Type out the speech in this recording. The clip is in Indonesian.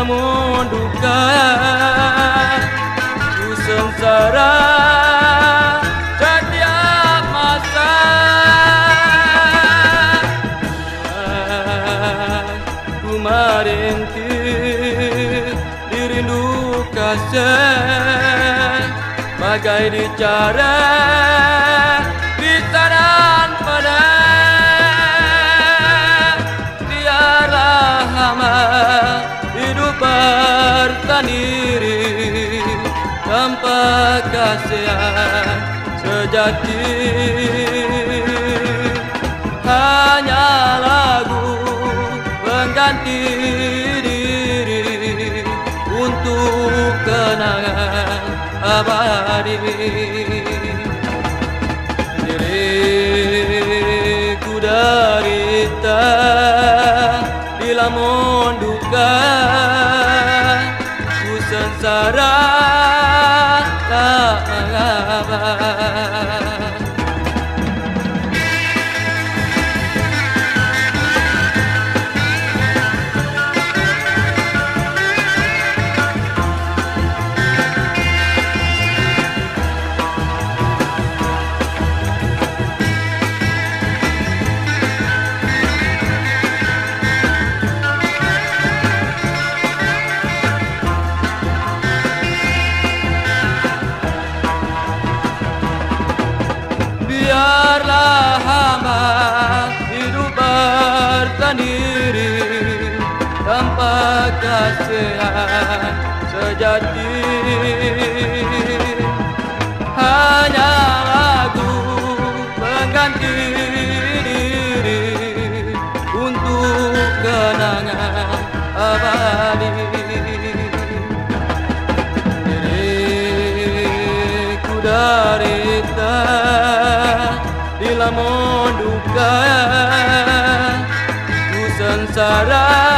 lamun duka ku sengsara setiap masa. Ku merintih dirindu kasih bagai dicara bisaran pada. Biarlah hamba hidup bersendiri tanpa kasihan sejati. Hanya lagu pengganti diri untuk kenangan abadi. Diriku derita di lamun duka, ku sengsara tak mengapa. Biarlah hamba hidup bersendiri tanpa kasihan sejati. Hanya lagu pengganti diri untuk kenangan abadi. Diriku derita di lamun duka, ku sengsara